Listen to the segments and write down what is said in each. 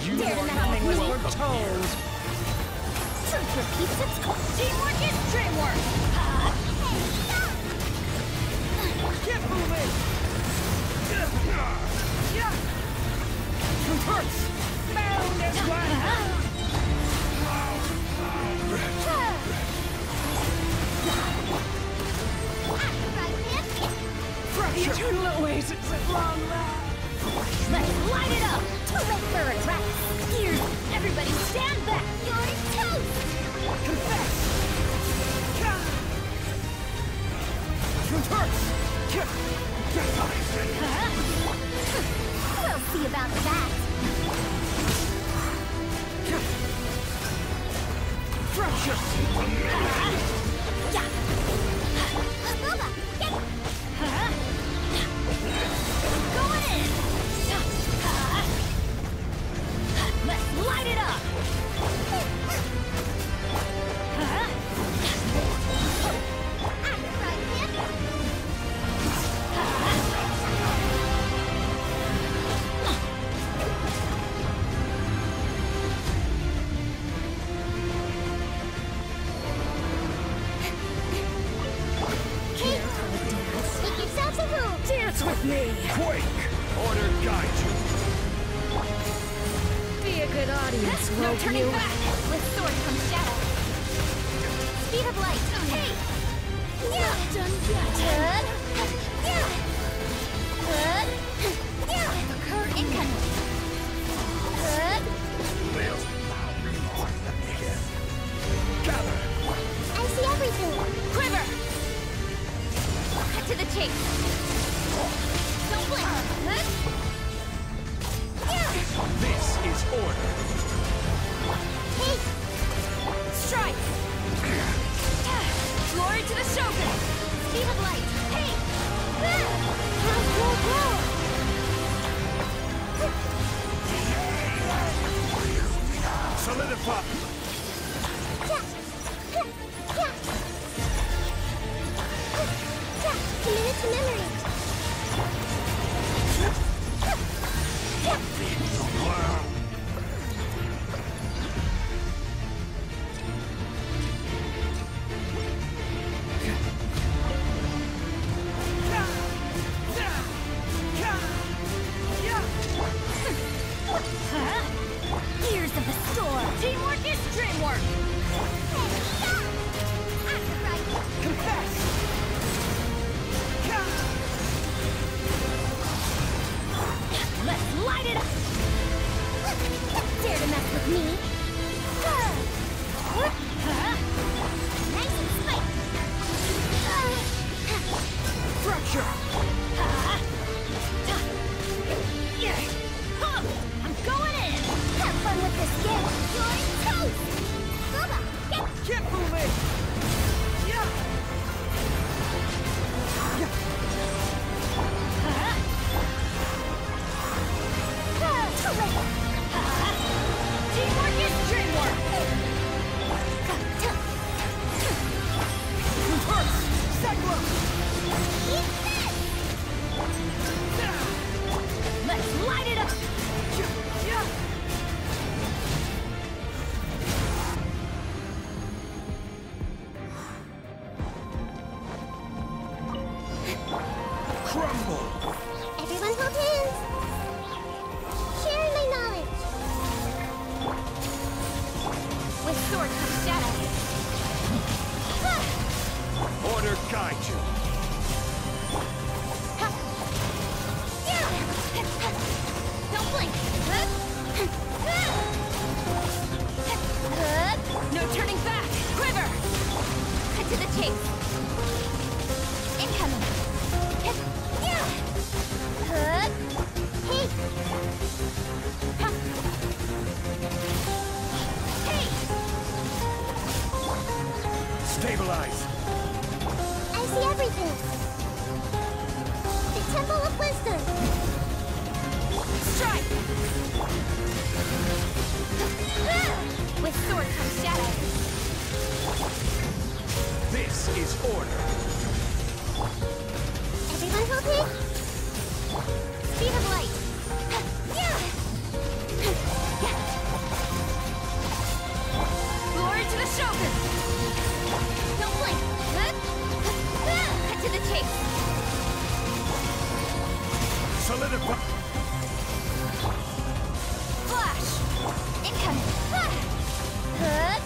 Dare to mess with me? We're told. Truth repeats its course. Teamwork is dreamwork. Keep moving! Truth hurts! Found as one! The eternal oasis at long last! Let's light it up! Too late for regrets! Gears, everybody stand back! You're toast! Confess! Truth hurts! We'll see about that! Going in! Let's light it up! Dance with me! Quake! Order guide you! Be a good audience, no turning you? back! With sword comes shadow. Speed of light. Hey! Yeah! Done yet. Good. Yeah! Good. Yeah! Occur incoming. Good. Gather! I see everything. Quiver! Cut to the chase. Don't blink. Good. Yeah! This is order! Hey! Strike! Glory to the Shogun! Speed of light! Hey! Solidify! Commit it to memory! Gears of the storm! Teamwork is dreamwork! Confess! Let's light it up! Dare to mess with me? Nice and spiked! Fracture! I'm going in! Have fun with this game! You're toast! Boba, get... Keep moving! Too late! Teamwork is dreamwork! Reverse! Cyclone! Eat this! Let's light it up! Crumble! Everyone hold hands! Share my knowledge! With sword comes shadow. Order guide you! Don't blink! No turning back! Quiver! Cut to the chase! Incoming! Hey! Hey! Stabilize! I see everything! The Temple of Wisdom! Strike! With sword comes shadow. This is order! Everyone hold it! Speed of light! Solidify. Flash! Incoming! Yeah!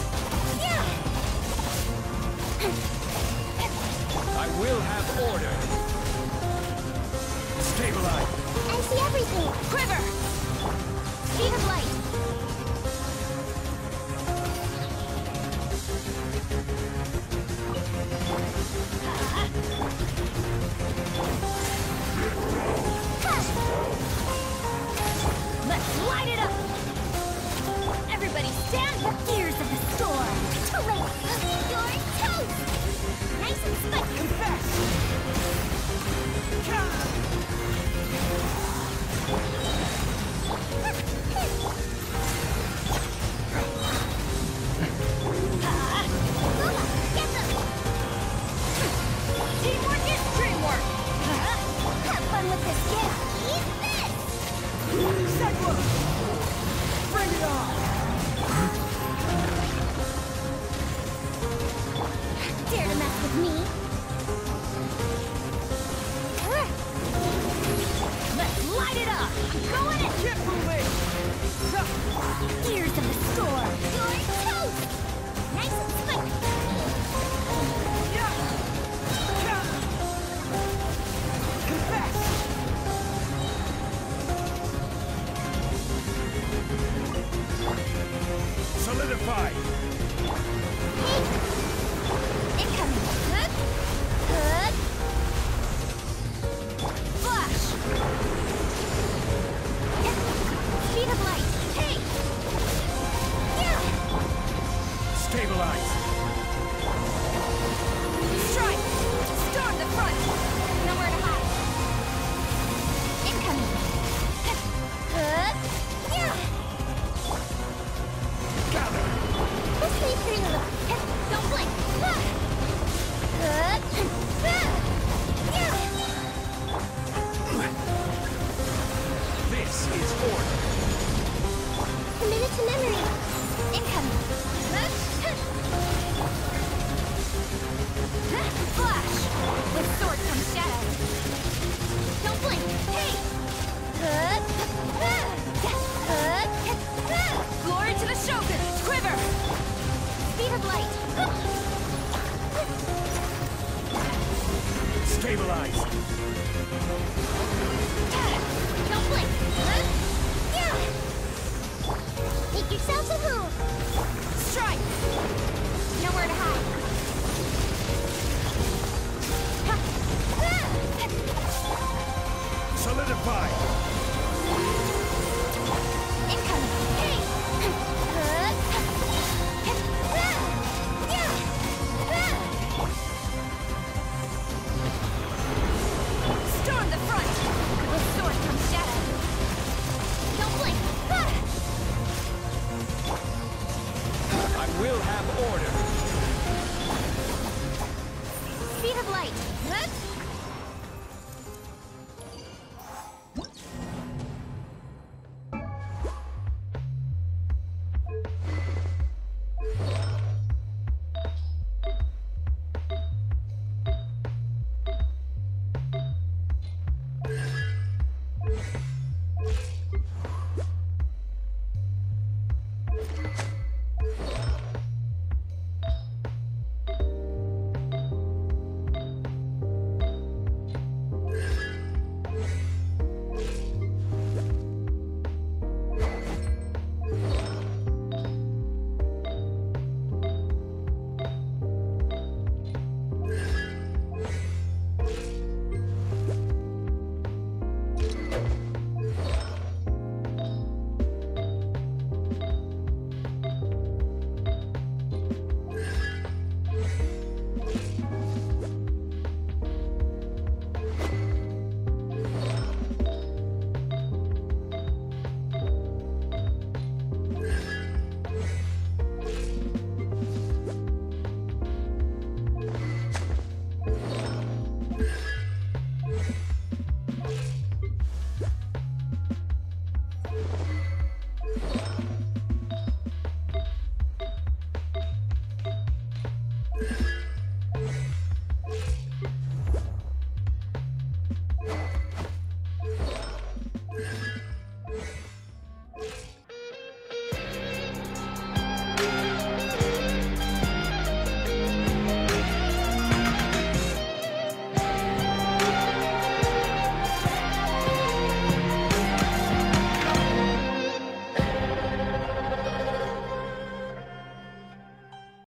I will have order. Stabilize. I see everything! Quiver! Speed of light! Let's light it up! Everybody stand the gears of the storm! Too late! You're toast! Nice and spiky! Confess. Get them! Teamwork is dreamwork! Have fun with this gift! Eat this! Cyclone. Bring it on. Dare to mess with me? Let's light it up! I'm going in! Get moving. Gears of the storm! You're toast! Nice and spiky! Confess. Solidify. Incoming! Hook! Hook! Flash! Speed of light! Hey! Yeah! Stabilize. Strike! Storm the front! Nowhere to hide! Incoming! Hook! Yeah! Gather. Let's leave through the loop. Don't blink! Hook! Yeah! This is order. Committed to memory! Incoming! Flash! With sword comes shadow! Don't blink! Hey! Glory to the Shogun! Quiver! Speed of light! Stabilize. Don't blink! Yeah! Make yourselves at home! Strike! Nowhere to hide! Solidify. Incoming! Hey! Storm the front! With sword comes shadow! Don't blink! I will have order. Speed of light!